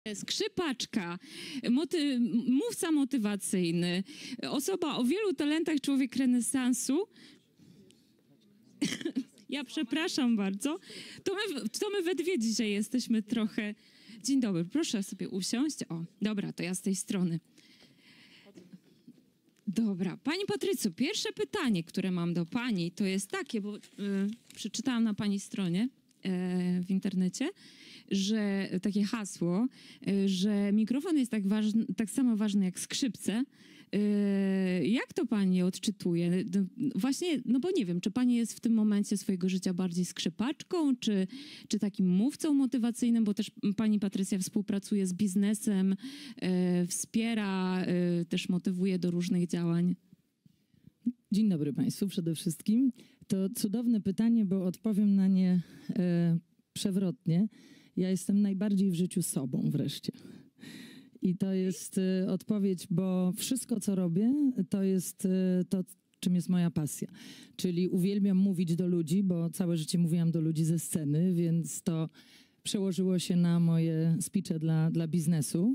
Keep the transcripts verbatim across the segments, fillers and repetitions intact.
Skrzypaczka, moty, mówca motywacyjny, osoba o wielu talentach, człowiek renesansu. Ja przepraszam bardzo. To my, to my we dwie dzisiaj jesteśmy trochę... Dzień dobry, proszę sobie usiąść. O, dobra, to ja z tej strony. Dobra, pani Patrycjo, pierwsze pytanie, które mam do pani, to jest takie, bo y, przeczytałam na pani stronie y, w internecie, że takie hasło, y, że mikrofon jest tak, ważny, tak samo ważny jak skrzypce. Y, jak to pani odczytuje? No, właśnie, no bo nie wiem, czy pani jest w tym momencie swojego życia bardziej skrzypaczką, czy, czy takim mówcą motywacyjnym, bo też pani Patrycja współpracuje z biznesem, y, wspiera, y, też motywuje do różnych działań. Dzień dobry Państwu przede wszystkim. To cudowne pytanie, bo odpowiem na nie e, przewrotnie. Ja jestem najbardziej w życiu sobą wreszcie. I to jest e, odpowiedź, bo wszystko, co robię, to jest e, to, czym jest moja pasja. Czyli uwielbiam mówić do ludzi, bo całe życie mówiłam do ludzi ze sceny, więc to przełożyło się na moje speeche dla, dla biznesu.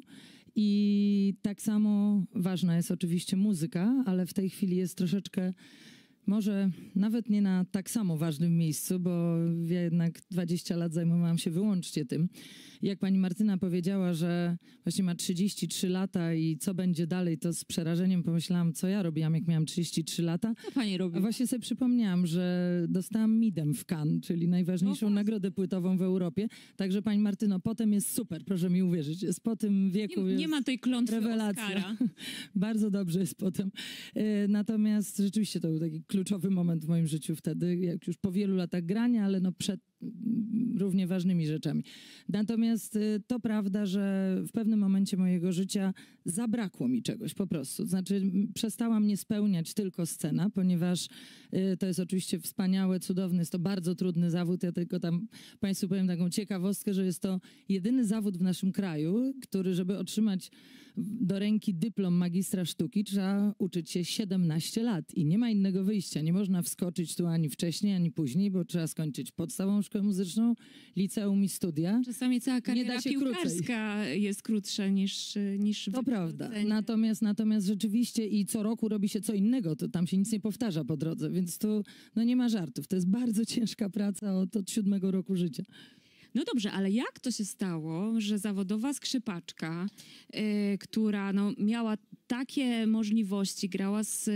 I tak samo ważna jest oczywiście muzyka, ale w tej chwili jest troszeczkę, może nawet nie na tak samo ważnym miejscu, bo ja jednak dwadzieścia lat zajmowałam się wyłącznie tym. Jak pani Martyna powiedziała, że właśnie ma trzydzieści trzy lata i co będzie dalej, to z przerażeniem pomyślałam, co ja robiłam, jak miałam trzydzieści trzy lata. Co pani robi? A właśnie sobie przypomniałam, że dostałam midem w Cannes, czyli najważniejszą no nagrodę płytową w Europie. Także pani Martyno, potem jest super, proszę mi uwierzyć. Jest po tym wieku Nie, jest nie ma tej klątwy rewelacja. Oscara. Bardzo dobrze jest potem. E, natomiast rzeczywiście to był taki kluczowy moment w moim życiu wtedy, jak już po wielu latach grania, ale no przed równie ważnymi rzeczami. Natomiast y, to prawda, że w pewnym momencie mojego życia zabrakło mi czegoś po prostu. Znaczy m, przestała mnie spełniać tylko scena, ponieważ y, to jest oczywiście wspaniałe, cudowne, jest to bardzo trudny zawód. Ja tylko tam Państwu powiem taką ciekawostkę, że jest to jedyny zawód w naszym kraju, który, żeby otrzymać do ręki dyplom magistra sztuki, trzeba uczyć się siedemnaście lat i nie ma innego wyjścia. Nie można wskoczyć tu ani wcześniej, ani później, bo trzeba skończyć podstawową szkołę muzyczną, liceum i studia. Czasami cała kariera da się piłkarska krócej. jest krótsza niż, niż To prawda. Natomiast, natomiast rzeczywiście i co roku robi się co innego, to tam się nic nie powtarza po drodze, więc tu no nie ma żartów. To jest bardzo ciężka praca od, od siódmego roku życia. No dobrze, ale jak to się stało, że zawodowa skrzypaczka, y, która no, miała takie możliwości, grała z, y,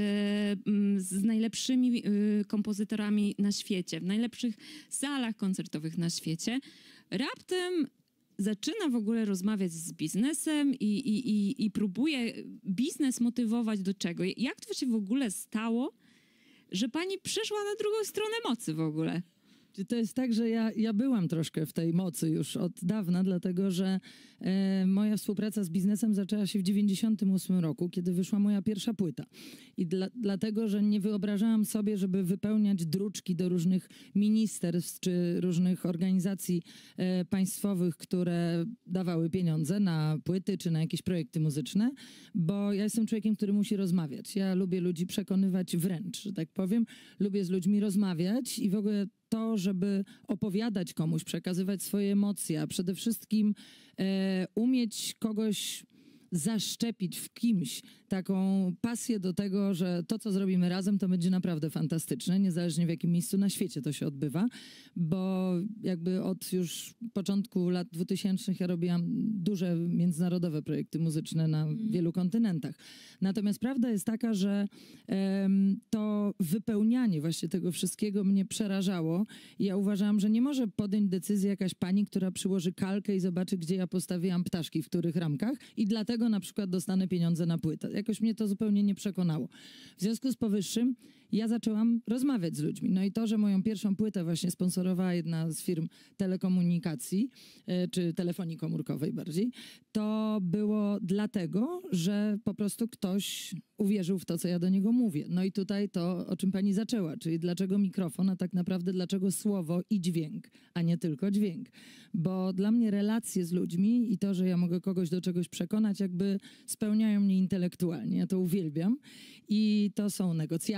z najlepszymi y, kompozytorami na świecie, w najlepszych salach koncertowych na świecie, raptem zaczyna w ogóle rozmawiać z biznesem i, i, i, i próbuje biznes motywować do czego? Jak to się w ogóle stało, że pani przyszła na drugą stronę mocy w ogóle? Czy to jest tak, że ja, ja byłam troszkę w tej mocy już od dawna, dlatego że e, moja współpraca z biznesem zaczęła się w dziewięćdziesiątym ósmym roku, kiedy wyszła moja pierwsza płyta. I dla, dlatego, że nie wyobrażałam sobie, żeby wypełniać druczki do różnych ministerstw czy różnych organizacji e, państwowych, które dawały pieniądze na płyty czy na jakieś projekty muzyczne, bo ja jestem człowiekiem, który musi rozmawiać. Ja lubię ludzi przekonywać wręcz, że tak powiem. Lubię z ludźmi rozmawiać i w ogóle to, żeby opowiadać komuś, przekazywać swoje emocje, a przede wszystkim e, umieć kogoś zaszczepić w kimś taką pasję do tego, że to, co zrobimy razem, to będzie naprawdę fantastyczne, niezależnie w jakim miejscu na świecie to się odbywa, bo jakby od już początku lat dwutysięcznych ja robiłam duże międzynarodowe projekty muzyczne na mm. wielu kontynentach. Natomiast prawda jest taka, że um, to wypełnianie właśnie tego wszystkiego mnie przerażało i ja uważałam, że nie może podjąć decyzji jakaś pani, która przyłoży kalkę i zobaczy, gdzie ja postawiłam ptaszki, w których ramkach i dlatego na przykład dostanę pieniądze na płytę. Jakoś mnie to zupełnie nie przekonało. W związku z powyższym ja zaczęłam rozmawiać z ludźmi. No i to, że moją pierwszą płytę właśnie sponsorowała jedna z firm telekomunikacji, czy telefonii komórkowej bardziej, to było dlatego, że po prostu ktoś uwierzył w to, co ja do niego mówię. No i tutaj to, o czym pani zaczęła, czyli dlaczego mikrofon, a tak naprawdę dlaczego słowo i dźwięk, a nie tylko dźwięk. Bo dla mnie relacje z ludźmi i to, że ja mogę kogoś do czegoś przekonać, jakby spełniają mnie intelektualnie. Ja to uwielbiam. I to są negocjacje, to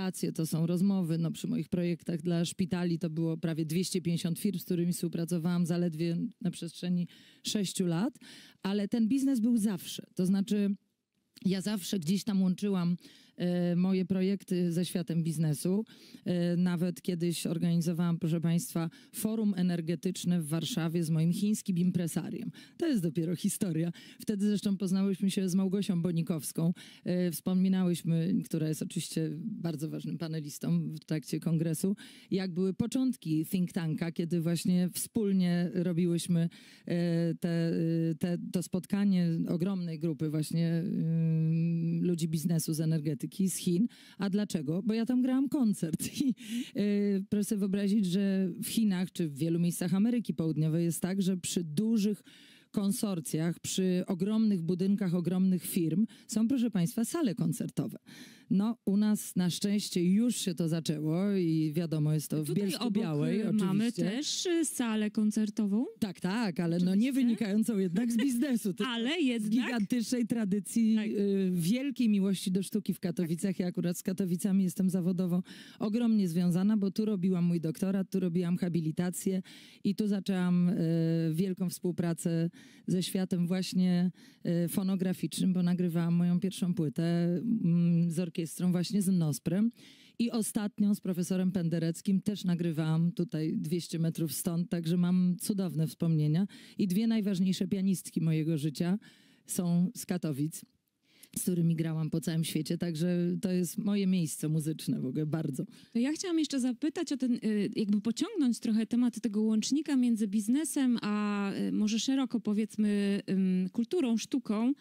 to są rozmowy. No, przy moich projektach dla szpitali to było prawie dwieście pięćdziesiąt firm, z którymi współpracowałam zaledwie na przestrzeni sześciu lat, ale ten biznes był zawsze. To znaczy ja zawsze gdzieś tam łączyłam e, moje projekty ze światem biznesu. E, nawet kiedyś organizowałam, proszę Państwa, forum energetyczne w Warszawie z moim chińskim impresariem. To jest dopiero historia. Wtedy zresztą poznałyśmy się z Małgosią Bonikowską. E, wspominałyśmy, która jest oczywiście bardzo ważnym panelistą w trakcie kongresu, jak były początki think tanka, kiedy właśnie wspólnie robiłyśmy e, te, te, to spotkanie ogromnej grupy właśnie ludzi biznesu z energetyki z Chin. A dlaczego? Bo ja tam grałam koncert i yy, proszę sobie wyobrazić, że w Chinach czy w wielu miejscach Ameryki Południowej jest tak, że przy dużych konsorcjach, przy ogromnych budynkach, ogromnych firm są, proszę Państwa, sale koncertowe. No, u nas na szczęście już się to zaczęło i wiadomo, jest to w Bielsku-Białej oczywiście. Mamy też salę koncertową. Tak, tak, ale oczywiście. No nie wynikającą jednak z biznesu. Ale jednak... Z gigantycznej tradycji, tak. y, wielkiej miłości do sztuki w Katowicach. Ja akurat z Katowicami jestem zawodowo ogromnie związana, bo tu robiłam mój doktorat, tu robiłam habilitację i tu zaczęłam y, wielką współpracę ze światem właśnie y, fonograficznym, bo nagrywałam moją pierwszą płytę y, z orkiestrą właśnie z Nosprem. I ostatnią z profesorem Pendereckim też nagrywałam tutaj dwieście metrów stąd, także mam cudowne wspomnienia. I dwie najważniejsze pianistki mojego życia są z Katowic, z którymi grałam po całym świecie, także to jest moje miejsce muzyczne w ogóle bardzo. To ja chciałam jeszcze zapytać o ten, jakby pociągnąć trochę temat tego łącznika między biznesem, a może szeroko powiedzmy kulturą, sztuką.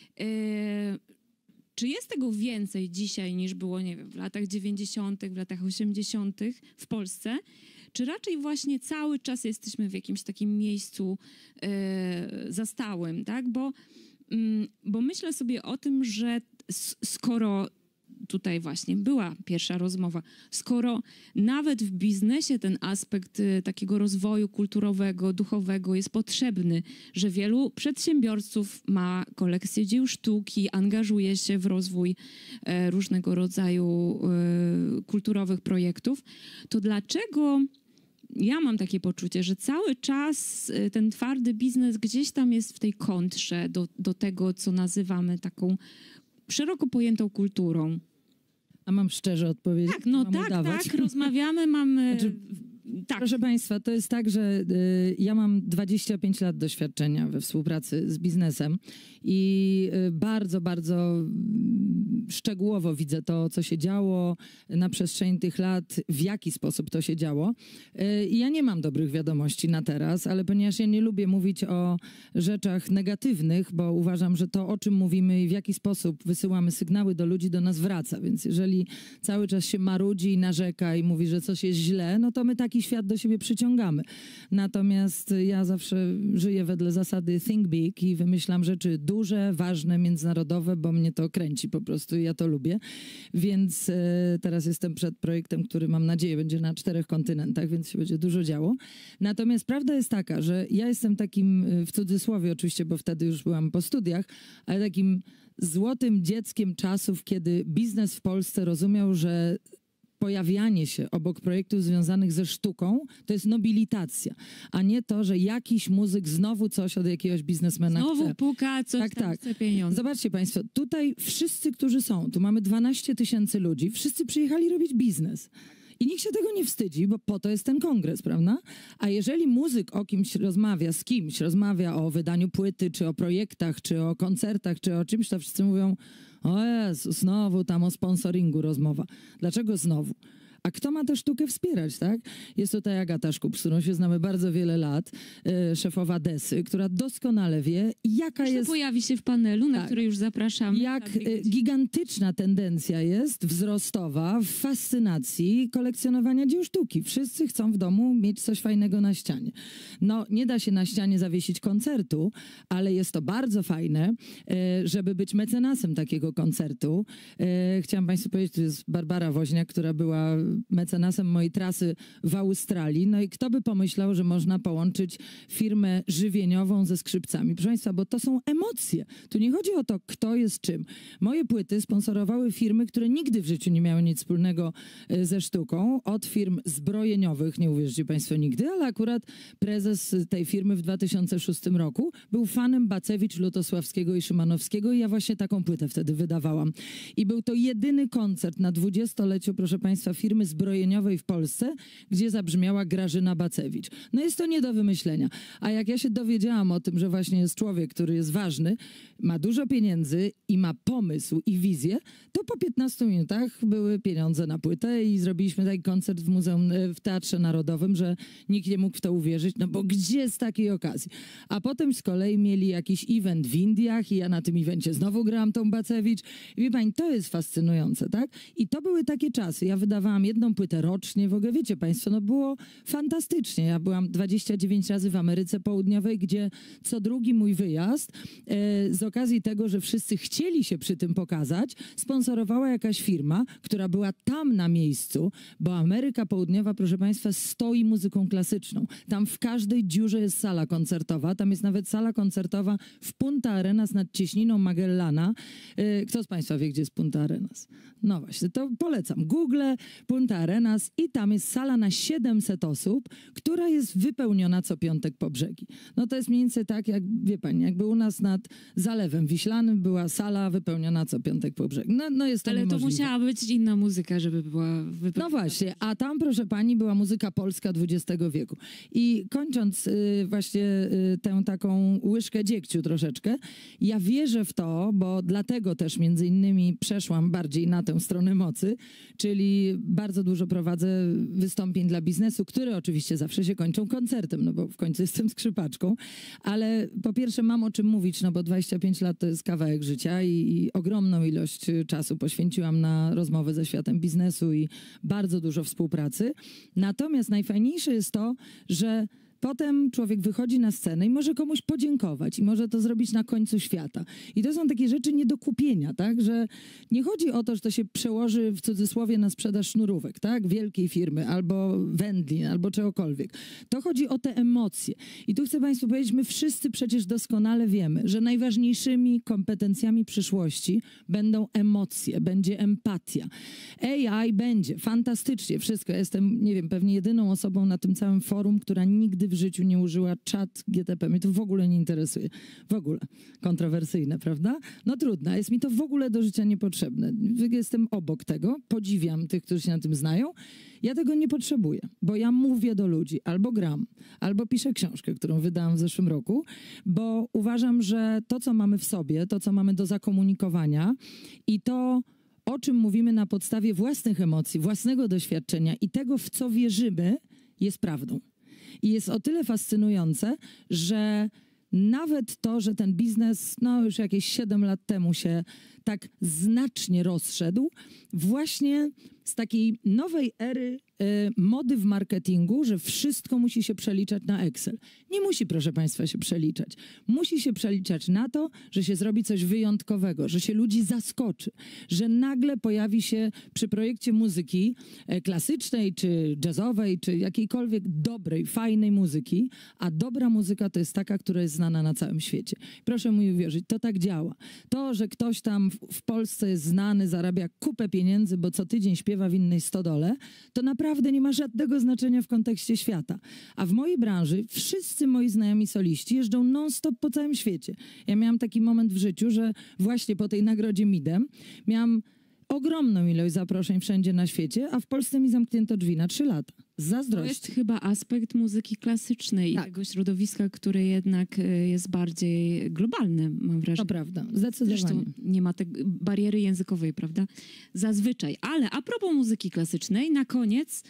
Czy jest tego więcej dzisiaj niż było, nie wiem, w latach dziewięćdziesiątych, w latach osiemdziesiątych w Polsce? Czy raczej właśnie cały czas jesteśmy w jakimś takim miejscu e, zastałym, tak? Bo, mm, bo myślę sobie o tym, że skoro tutaj właśnie była pierwsza rozmowa, skoro nawet w biznesie ten aspekt y, takiego rozwoju kulturowego, duchowego jest potrzebny, że wielu przedsiębiorców ma kolekcję dzieł sztuki, angażuje się w rozwój y, różnego rodzaju y, kulturowych projektów, to dlaczego ja mam takie poczucie, że cały czas y, ten twardy biznes gdzieś tam jest w tej kontrze do, do tego, co nazywamy taką szeroko pojętą kulturą? A mam szczerze odpowiedzieć? Tak, no mam tak, udawać? tak, rozmawiamy, mamy... Znaczy, tak. Proszę Państwa, to jest tak, że y, ja mam dwadzieścia pięć lat doświadczenia we współpracy z biznesem i y, bardzo, bardzo y, szczegółowo widzę to, co się działo na przestrzeni tych lat, w jaki sposób to się działo. Y, I ja nie mam dobrych wiadomości na teraz, ale ponieważ ja nie lubię mówić o rzeczach negatywnych, bo uważam, że to, o czym mówimy i w jaki sposób wysyłamy sygnały do ludzi, do nas wraca. Więc jeżeli cały czas się marudzi i narzeka i mówi, że coś jest źle, no to my taki świat do siebie przyciągamy. Natomiast ja zawsze żyję wedle zasady think big i wymyślam rzeczy duże, ważne, międzynarodowe, bo mnie to kręci po prostu i ja to lubię. Więc e, teraz jestem przed projektem, który mam nadzieję będzie na czterech kontynentach, więc się będzie dużo działo. Natomiast prawda jest taka, że ja jestem takim, w cudzysłowie oczywiście, bo wtedy już byłam po studiach, ale takim złotym dzieckiem czasów, kiedy biznes w Polsce rozumiał, że pojawianie się obok projektów związanych ze sztuką to jest nobilitacja, a nie to, że jakiś muzyk znowu coś od jakiegoś biznesmena Znowu chce. puka, coś tak, tam tak. chce pieniądze. Zobaczcie Państwo, tutaj wszyscy, którzy są, tu mamy dwanaście tysięcy ludzi, wszyscy przyjechali robić biznes. I nikt się tego nie wstydzi, bo po to jest ten kongres, prawda? A jeżeli muzyk o kimś rozmawia, z kimś rozmawia o wydaniu płyty, czy o projektach, czy o koncertach, czy o czymś, to wszyscy mówią: o Jezu, znowu tam o sponsoringu rozmowa. Dlaczego znowu? A kto ma tę sztukę wspierać, tak? Jest tutaj Agata Szkup, z którą się znamy bardzo wiele lat, e, szefowa Desy, która doskonale wie, jaka Zresztą jest... pojawi się w panelu, na tak, który już zapraszamy. Jak e, gigantyczna tendencja jest wzrostowa w fascynacji kolekcjonowania dzieł sztuki. Wszyscy chcą w domu mieć coś fajnego na ścianie. No, nie da się na ścianie zawiesić koncertu, ale jest to bardzo fajne, e, żeby być mecenasem takiego koncertu. E, chciałam Państwu powiedzieć, to jest Barbara Woźniak, która była mecenasem mojej trasy w Australii. No i kto by pomyślał, że można połączyć firmę żywieniową ze skrzypcami. Proszę Państwa, bo to są emocje. Tu nie chodzi o to, kto jest czym. Moje płyty sponsorowały firmy, które nigdy w życiu nie miały nic wspólnego ze sztuką. Od firm zbrojeniowych, nie uwierzycie Państwo nigdy, ale akurat prezes tej firmy w dwa tysiące szóstym roku był fanem Bacewicz, Lutosławskiego i Szymanowskiego i ja właśnie taką płytę wtedy wydawałam. I był to jedyny koncert na dwudziestoleciu, proszę Państwa, firmy zbrojeniowej w Polsce, gdzie zabrzmiała Grażyna Bacewicz. No jest to nie do wymyślenia. A jak ja się dowiedziałam o tym, że właśnie jest człowiek, który jest ważny, ma dużo pieniędzy i ma pomysł i wizję, to po piętnastu minutach były pieniądze na płytę i zrobiliśmy taki koncert w Muzeum, w Teatrze Narodowym, że nikt nie mógł w to uwierzyć, no bo gdzie z takiej okazji? A potem z kolei mieli jakiś event w Indiach i ja na tym evencie znowu grałam tą Bacewicz. I wie pani, to jest fascynujące, tak? I to były takie czasy. Ja wydawałam jedną płytę rocznie, w ogóle wiecie Państwo, no było fantastycznie. Ja byłam dwadzieścia dziewięć razy w Ameryce Południowej, gdzie co drugi mój wyjazd e, z okazji tego, że wszyscy chcieli się przy tym pokazać, sponsorowała jakaś firma, która była tam na miejscu, bo Ameryka Południowa, proszę Państwa, stoi muzyką klasyczną. Tam w każdej dziurze jest sala koncertowa, tam jest nawet sala koncertowa w Punta Arenas nad Cieśniną Magellana. E, kto z Państwa wie, gdzie jest Punta Arenas? No właśnie, to polecam. Google, Punta Arenas i tam jest sala na siedemset osób, która jest wypełniona co piątek po brzegi. No to jest mniej więcej tak, jak wie pani, jakby u nas nad Zalewem Wiślanym była sala wypełniona co piątek po brzegi. No, no jest to Ale niemożliwe. to musiała być inna muzyka, żeby była wypełniona. No właśnie, a tam, proszę pani, była muzyka polska dwudziestego wieku. I kończąc y, właśnie y, tę taką łyżkę dziegciu troszeczkę, ja wierzę w to, bo dlatego też między innymi przeszłam bardziej na tę stronę mocy, czyli bardzo dużo prowadzę wystąpień dla biznesu, które oczywiście zawsze się kończą koncertem, no bo w końcu jestem skrzypaczką, ale po pierwsze mam o czym mówić, no bo dwadzieścia pięć lat to jest kawałek życia i, i ogromną ilość czasu poświęciłam na rozmowy ze światem biznesu i bardzo dużo współpracy. Natomiast najfajniejsze jest to, że potem człowiek wychodzi na scenę i może komuś podziękować i może to zrobić na końcu świata. I to są takie rzeczy nie do kupienia, tak? Że nie chodzi o to, że to się przełoży w cudzysłowie na sprzedaż sznurówek, tak? Wielkiej firmy albo wędlin, albo czegokolwiek. To chodzi o te emocje. I tu chcę Państwu powiedzieć, my wszyscy przecież doskonale wiemy, że najważniejszymi kompetencjami przyszłości będą emocje, będzie empatia. A I będzie, fantastycznie, wszystko. Ja jestem, nie wiem, pewnie jedyną osobą na tym całym forum, która nigdy w życiu nie użyła czat G T P. Mnie to w ogóle nie interesuje. W ogóle. Kontrowersyjne, prawda? No trudno. Jest mi to w ogóle do życia niepotrzebne. Jestem obok tego. Podziwiam tych, którzy się na tym znają. Ja tego nie potrzebuję, bo ja mówię do ludzi. Albo gram, albo piszę książkę, którą wydałam w zeszłym roku, bo uważam, że to, co mamy w sobie, to, co mamy do zakomunikowania i to, o czym mówimy na podstawie własnych emocji, własnego doświadczenia i tego, w co wierzymy, jest prawdą. I jest o tyle fascynujące, że nawet to, że ten biznes no już jakieś siedem lat temu się tak znacznie rozszedł, właśnie z takiej nowej ery y, mody w marketingu, że wszystko musi się przeliczać na Excel. Nie musi, proszę Państwa, się przeliczać. Musi się przeliczać na to, że się zrobi coś wyjątkowego, że się ludzi zaskoczy, że nagle pojawi się przy projekcie muzyki e, klasycznej, czy jazzowej, czy jakiejkolwiek dobrej, fajnej muzyki, a dobra muzyka to jest taka, która jest znana na całym świecie. Proszę mi uwierzyć, to tak działa. To, że ktoś tam w, w Polsce jest znany, zarabia kupę pieniędzy, bo co tydzień śpiewa w innej stodole, to naprawdę nie ma żadnego znaczenia w kontekście świata. A w mojej branży wszyscy moi znajomi soliści jeżdżą non-stop po całym świecie. Ja miałam taki moment w życiu, że właśnie po tej nagrodzie Midem miałam ogromną ilość zaproszeń wszędzie na świecie, a w Polsce mi zamknięto drzwi na trzy lata. Z zazdrości. To jest chyba aspekt muzyki klasycznej Tak. i tego środowiska, które jednak y, jest bardziej globalne, mam wrażenie. To prawda, zdecydowanie. Zresztą nie ma tej bariery językowej, prawda? Zazwyczaj. Ale a propos muzyki klasycznej, na koniec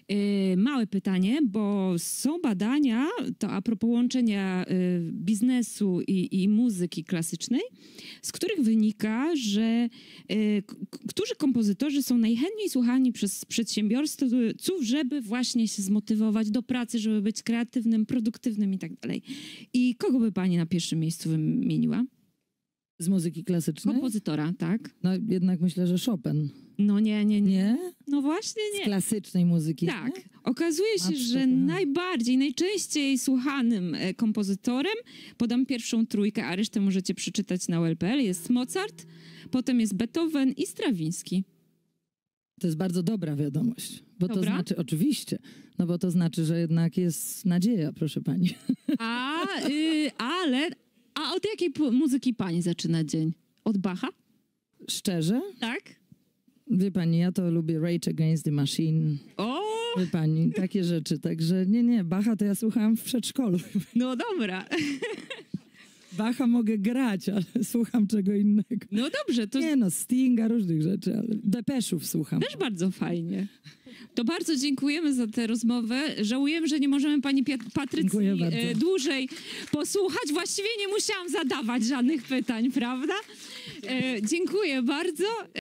y, małe pytanie, bo są badania, to a propos łączenia y, biznesu i, i muzyki klasycznej, z których wynika, że y, k- którzy kompozytorzy są najchętniej słuchani przez przedsiębiorców, żeby właśnie się zmotywować do pracy, żeby być kreatywnym, produktywnym i tak dalej. I kogo by pani na pierwszym miejscu wymieniła? Z muzyki klasycznej? Kompozytora, tak? No jednak myślę, że Chopin. No nie, nie, nie. Nie? No właśnie Z nie. klasycznej muzyki. Tak. Nie? Okazuje się, Matko że kochana. najbardziej, najczęściej słuchanym e, kompozytorem, podam pierwszą trójkę, a resztę możecie przeczytać na u el kropka pe el, jest Mozart, potem jest Beethoven i Strawiński. To jest bardzo dobra wiadomość. Bo to Dobra? znaczy, oczywiście, no bo to znaczy, że jednak jest nadzieja, proszę pani. A, y, ale, a od jakiej pu- muzyki pani zaczyna dzień? Od Bacha? Szczerze? Tak? Wie pani, ja to lubię Rage Against the Machine. O, Wie pani, takie rzeczy. Także nie, nie, Bacha to ja słuchałam w przedszkolu. no dobra. Bacha mogę grać, ale słucham czego innego. No dobrze, to Nie no, Stinga, różnych rzeczy, ale Depeszów słucham. też bardzo fajnie. To bardzo dziękujemy za tę rozmowę. Żałujemy, że nie możemy pani Pia- Patrycji Dziękuję bardzo. e, dłużej posłuchać. Właściwie nie musiałam zadawać żadnych pytań, prawda? E, dziękuję bardzo.